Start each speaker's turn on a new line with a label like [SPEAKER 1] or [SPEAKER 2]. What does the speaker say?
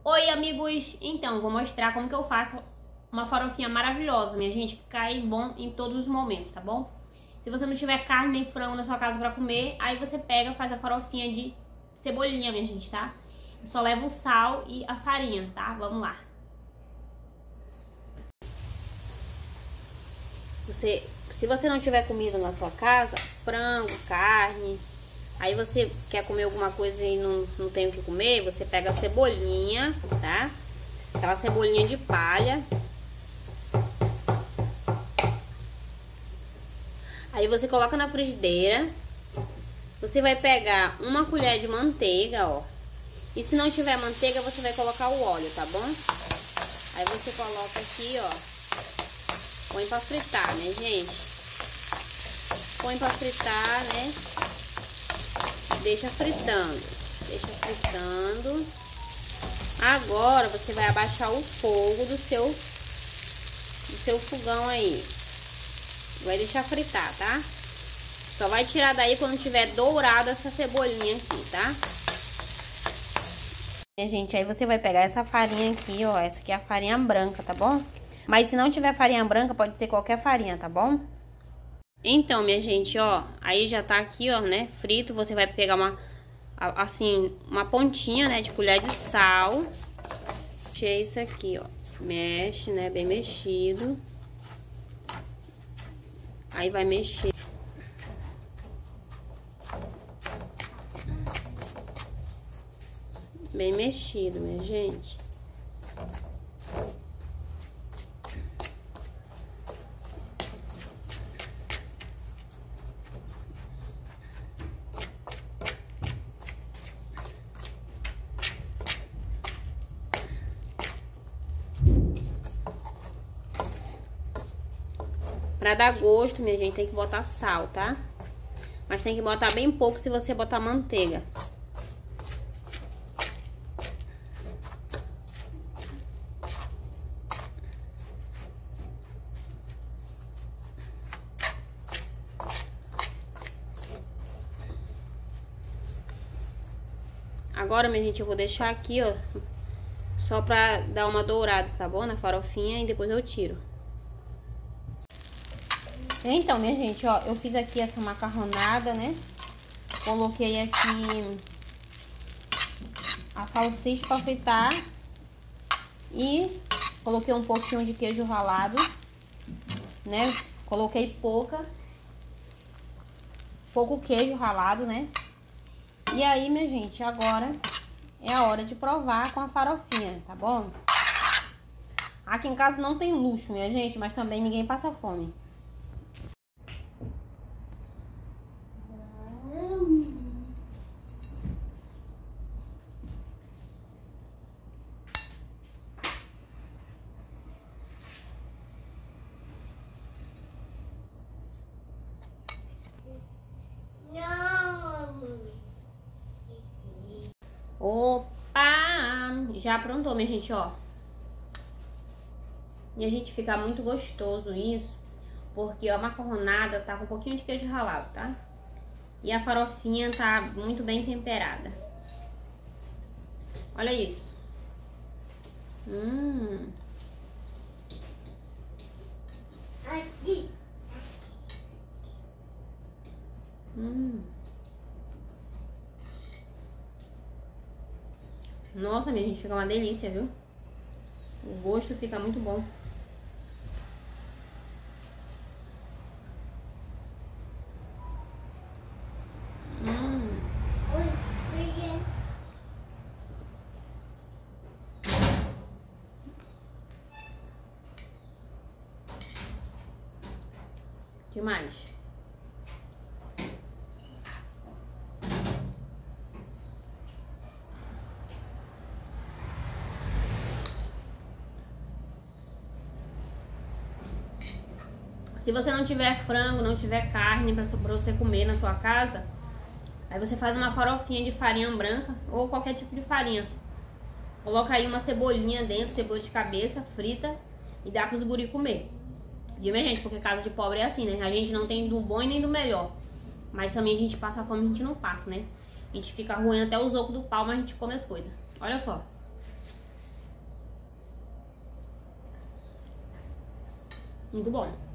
[SPEAKER 1] Oi, amigos! Então, vou mostrar como que eu faço uma farofinha maravilhosa, minha gente, que cai bom em todos os momentos, tá bom? Se você não tiver carne nem frango na sua casa pra comer, aí você pega e faz a farofinha de cebolinha, minha gente, tá? Eu só levo o sal e a farinha, tá? Vamos lá. Se você não tiver comida na sua casa, frango, carne, aí você quer comer alguma coisa e não tem o que comer, você pega a cebolinha, tá? Aquela cebolinha de palha. Aí você coloca na frigideira. Você vai pegar uma colher de manteiga, ó. E se não tiver manteiga, você vai colocar o óleo, tá bom? Aí você coloca aqui, ó. Põe pra fritar, né, gente? Põe pra fritar, né? Deixa fritando. Deixa fritando. Agora você vai abaixar o fogo do seu fogão aí. Vai deixar fritar, tá? Só vai tirar daí quando tiver dourado essa cebolinha aqui, tá? Gente, aí você vai pegar essa farinha aqui, ó. Essa aqui é a farinha branca, tá bom? Mas se não tiver farinha branca, pode ser qualquer farinha, tá bom? Então, minha gente, ó, aí já tá aqui, ó, né, frito. Você vai pegar uma pontinha, né, de colher de sal. Mexe isso aqui, ó. Mexe, né, bem mexido. Aí vai mexer. Bem mexido, minha gente. Pra dar gosto, minha gente, tem que botar sal, tá? Mas tem que botar bem pouco se você botar manteiga. Agora, minha gente, eu vou deixar aqui, ó, só pra dar uma dourada, tá bom? Na farofinha, e depois eu tiro. Então, minha gente, ó, eu fiz aqui essa macarronada, né? Coloquei aqui a salsicha pra fritar. E coloquei um pouquinho de queijo ralado, né? Coloquei pouco queijo ralado, né? E aí, minha gente, agora é a hora de provar com a farofinha, tá bom? Aqui em casa não tem luxo, minha gente, mas também ninguém passa fome. Opa! Já aprontou, minha gente, ó. E a gente fica muito gostoso isso, porque a macarronada tá com um pouquinho de queijo ralado, tá? E a farofinha tá muito bem temperada. Olha isso. Nossa, minha gente, fica uma delícia, viu? O gosto fica muito bom. Demais. Se você não tiver frango, não tiver carne pra você comer na sua casa, aí você faz uma farofinha de farinha branca ou qualquer tipo de farinha. Coloca aí uma cebolinha dentro, cebola de cabeça, frita, e dá pros guri comer. De minha gente, porque casa de pobre é assim, né? A gente não tem do bom e nem do melhor. Mas também a gente passa fome, a gente não passa, né? A gente fica ruim até os ocos do pau, mas a gente come as coisas. Olha só. Muito bom.